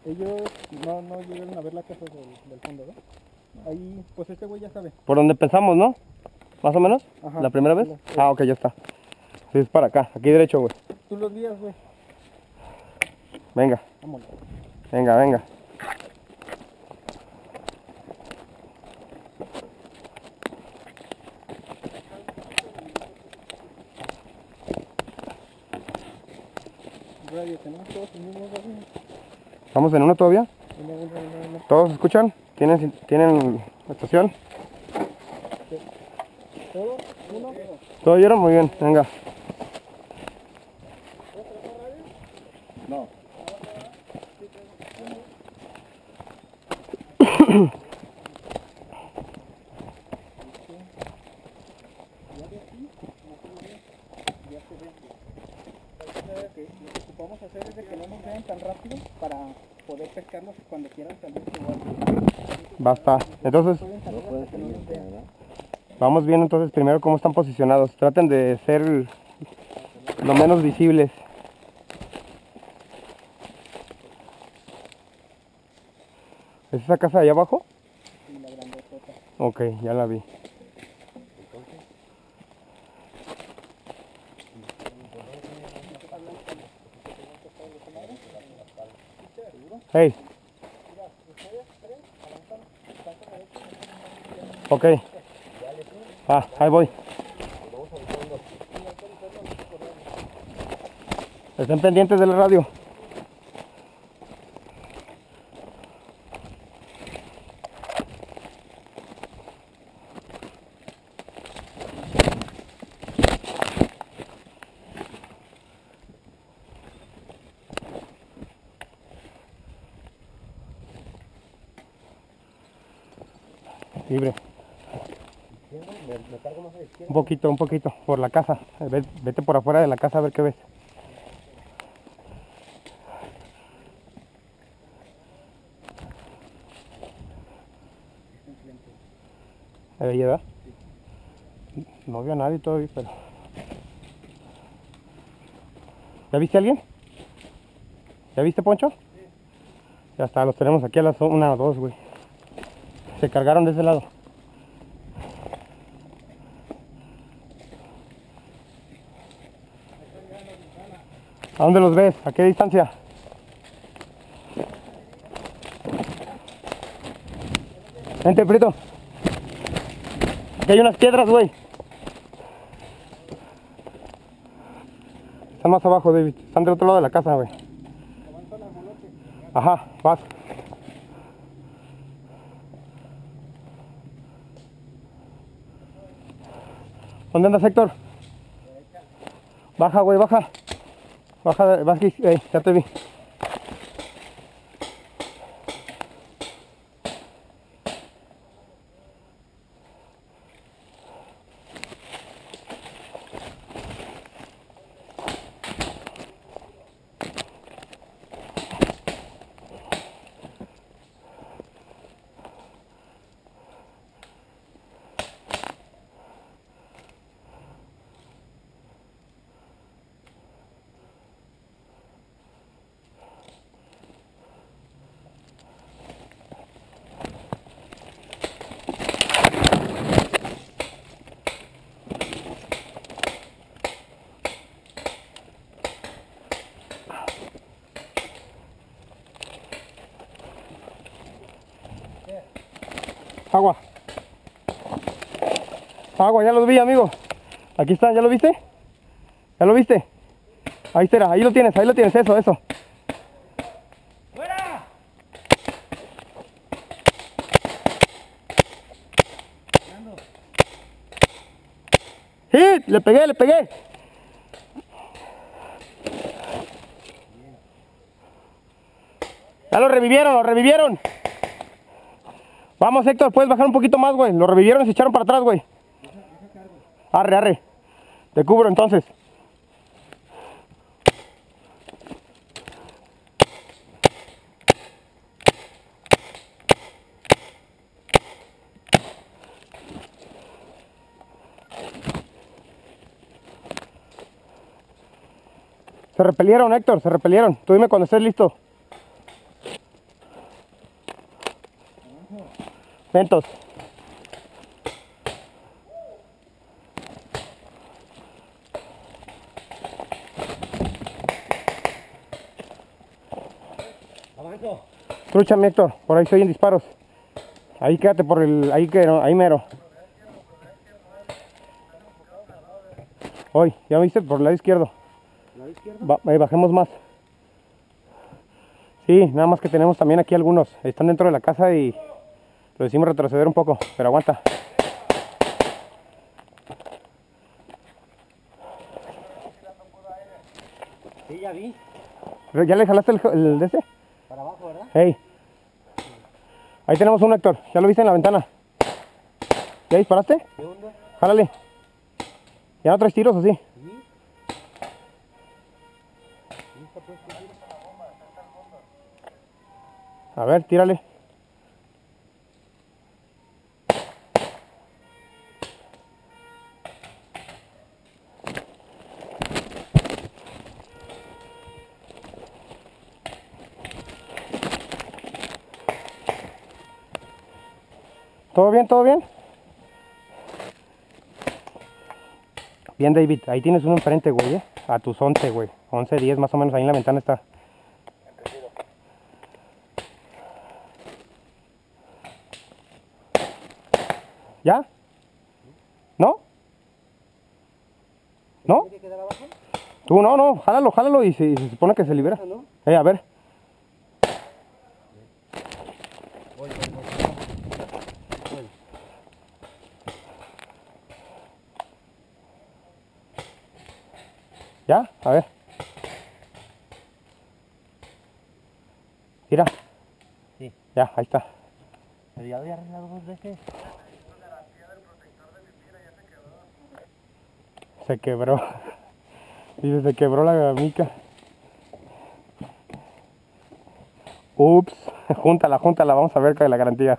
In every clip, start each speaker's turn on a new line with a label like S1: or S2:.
S1: Ellos no llegaron a ver la casa del fondo, ¿no? Ahí, pues este güey ya sabe.
S2: Por donde pensamos, ¿no? Más o menos.
S1: Ajá.
S2: ¿La primera vez?
S1: Sí.
S2: Ah, ok, ya está. Sí, es para acá, aquí derecho, güey.
S1: Tú los guías, güey.
S2: Venga,
S1: Vámonos.
S2: venga, venga.
S1: Radio, tenemos todos el mismo radio.
S2: ¿Estamos en uno todavía?
S1: No.
S2: ¿Todos escuchan? ¿Tienen estación?
S1: ¿Todos? ¿Uno?
S2: ¿Todos oyeron? Muy bien, venga.
S1: No. Lo que ocupamos hacer es de que no nos vean tan rápido para poder pescarlos cuando quieran salir.
S2: Basta. Entonces, vamos viendo entonces primero cómo están posicionados. Traten de ser lo menos visibles. ¿Es esa casa de allá abajo?
S1: Sí, la grandotota.
S2: Ok, ya la vi. Hey. Ok. Ah, ahí voy. Estén pendientes de la radio. Libre. Un poquito, por la casa. Vete por afuera de la casa a ver qué ves. Ahí, ¿verdad? No veo a nadie todavía, pero... ¿Ya viste a alguien? ¿Ya viste, Poncho? Ya está, los tenemos aquí a las 1 o 2, güey. Se cargaron de ese lado. ¿A dónde los ves? ¿A qué distancia? Vente, Prieto. Aquí hay unas piedras, güey. Están más abajo, David. Están del otro lado de la casa, güey. Ajá, vas. ¿Dónde andas, Héctor? Baja, güey, baja. Baja, baja, ya te vi. Agua. Agua, ya los vi, amigo. Aquí están, ¿ya lo viste? ¿Ya lo viste? Ahí será, ahí lo tienes, eso.
S1: ¡Fuera!
S2: Sí, le pegué. Ya lo revivieron. Vamos, Héctor, puedes bajar un poquito más, güey. Lo revivieron y se echaron para atrás, güey. Arre. Te cubro entonces. Se repelieron, Héctor, Tú dime cuando estés listo. Vientos.
S3: Avanzo.
S2: Trucha, mi Héctor. Por ahí se oyen disparos. Ahí quédate por el... Ahí, ahí mero. Hoy, ¿ya viste? Por el lado izquierdo.
S3: ¿Lado izquierdo?
S2: Bajemos más. Sí, nada más que tenemos también aquí algunos. Están dentro de la casa y lo decimos retroceder un poco, pero aguanta.
S3: Sí, ya vi.
S2: ¿Ya le jalaste el de ese?
S3: Para abajo, ¿verdad?
S2: Hey. Ahí tenemos uno, Héctor. ¿Ya lo viste en la ventana? ¿Ya disparaste?
S3: ¿Qué onda?
S2: Jálale. ¿Ya no traes tiros o sí?
S3: Sí. Listo, pues, ¿qué tiro?
S2: A ver, tírale. ¿Todo bien? ¿Todo bien? Bien, David. Ahí tienes uno enfrente, güey, A tus 11, güey. 11, 10 más o menos. Ahí en la ventana está. ¿Ya? ¿No? ¿No?
S3: ¿Tiene que quedar abajo?
S2: Tú no, jálalo y se supone que se libera.
S3: ¿No?
S2: A ver.
S3: Voy.
S2: ¿Ya? A ver. Tira.
S3: Sí.
S2: Ya, ahí está.
S3: Pero ya había arreglado 2 veces.
S2: Se quebró. Dice, se quebró la mica. Ups. Júntala. Vamos a ver que la garantía.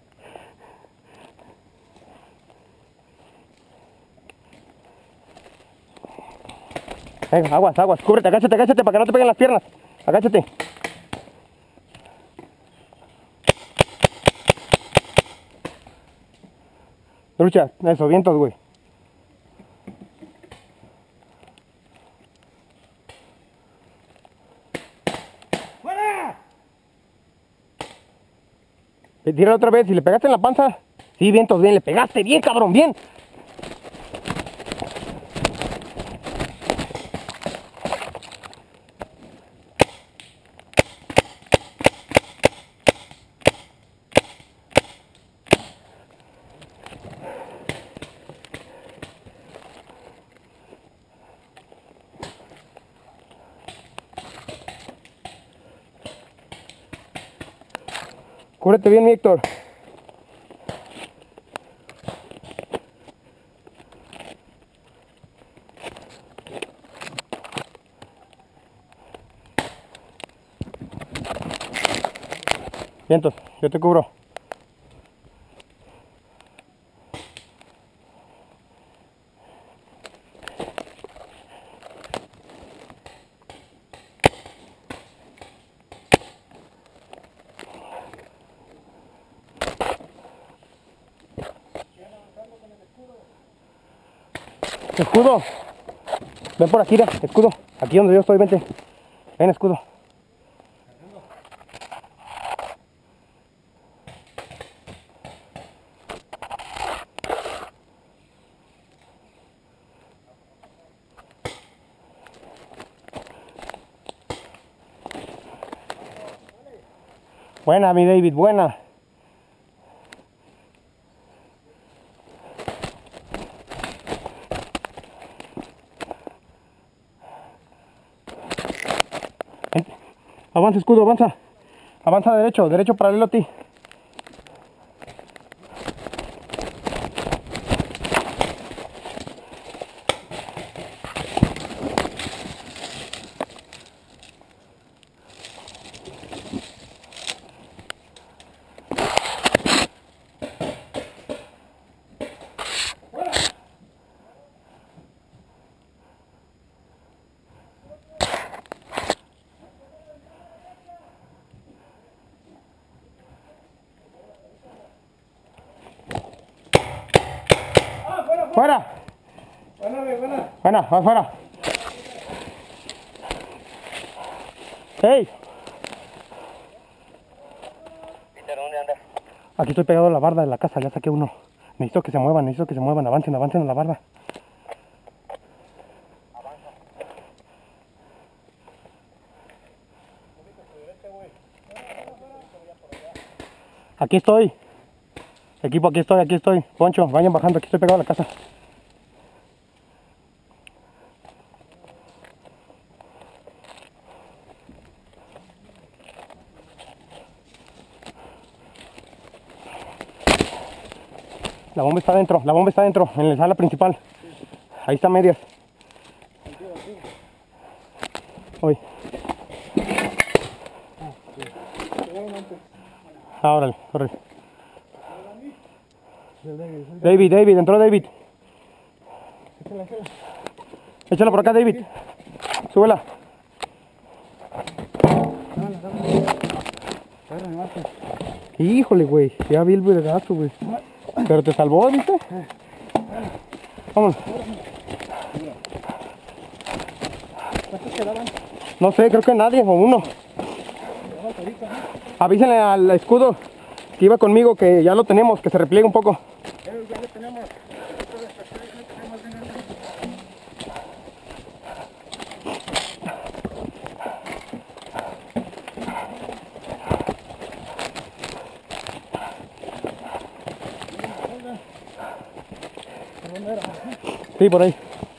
S2: Venga, aguas. Cúbrete, agáchate para que no te peguen las piernas. Agáchate. Lucha, eso, vientos, güey.
S3: ¡Fuera!
S2: Tira otra vez, si le pegaste en la panza. Sí, vientos, bien, le pegaste, bien, cabrón, bien. Cúbrete bien, mi Héctor. Vientos, yo te cubro. Escudo. Ven por aquí, mira, escudo. Aquí donde yo estoy, vente. Ven, escudo. Buena, mi David, buena. Vente. Avanza, escudo, avanza. Avanza derecho paralelo a ti. ¡Fuera! Buena, vas fuera. ¡Hey!
S3: ¿Dónde anda?
S2: Aquí estoy pegado a la barda de la casa, ya saqué uno. Necesito que se muevan, avancen a la barda. Aquí estoy. Equipo, aquí estoy. Poncho, vayan bajando, aquí estoy pegado a la casa. La bomba está adentro, en la sala principal. Ahí está medias. Hoy. Órale, corre. David, entró David. Échala por acá, David. Súbela. Híjole, güey. Ya vi el vergazo, güey. Pero te salvó, ¿viste? Vamos.
S1: ¿Cuántos quedaban?
S2: No sé, creo que nadie, o uno. Avísenle al escudo que iba conmigo que ya lo tenemos, que se repliegue un poco.
S1: Ya lo tenemos.
S2: Sí, por ahí.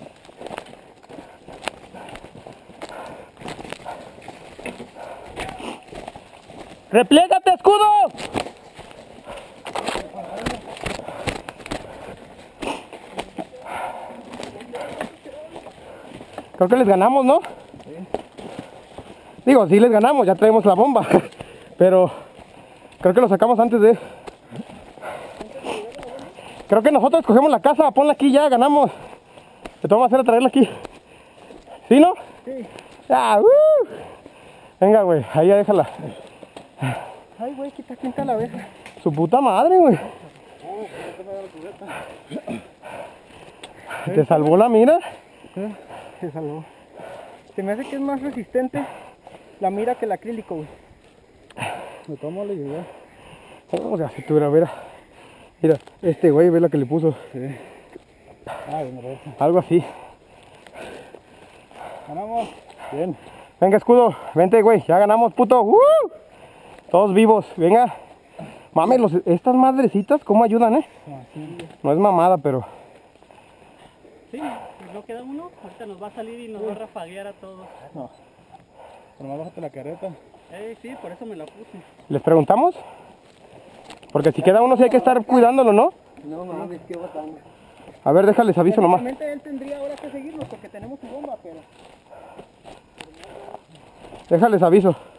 S2: ¡Repliégate, escudo! Creo que les ganamos, ¿no? Sí. Digo, sí les ganamos, ya traemos la bomba. Pero creo que lo sacamos antes de... Creo que nosotros cogemos la casa, ponla aquí ya, ganamos. Te vamos a hacer a traerla aquí. ¿Sí, no?
S1: Sí.
S2: Ah, venga, güey, ahí ya déjala.
S1: Ay, güey, quita quinta la vez.
S2: Su puta madre, güey. ¿Te salvó la mira?
S1: Se salvó. Se me hace que es más resistente la mira que el acrílico, güey.
S2: Me tomo la idea. Vamos a cintura, mira. Mira, este güey, ve la que le puso.
S1: Sí. Ah, bien,
S2: algo así.
S1: Ganamos. Bien.
S2: Venga, escudo, vente, güey, ya ganamos, puto. Todos vivos, venga. Mames, estas madrecitas, ¿cómo ayudan,
S1: Sí.
S2: No es mamada, pero...
S4: Sí, no queda uno, ahorita nos va a salir y nos va a rafaguear a todos.
S1: No. Pero más bájate la careta.
S4: Sí, por eso me la puse.
S2: ¿Les preguntamos? Porque si queda uno sí hay que estar cuidándolo, ¿no?
S1: No mames, qué botán.
S2: A ver, déjales aviso nomás.
S1: Realmente él tendría ahora que seguirnos porque tenemos su bomba, pero...
S2: Déjales aviso.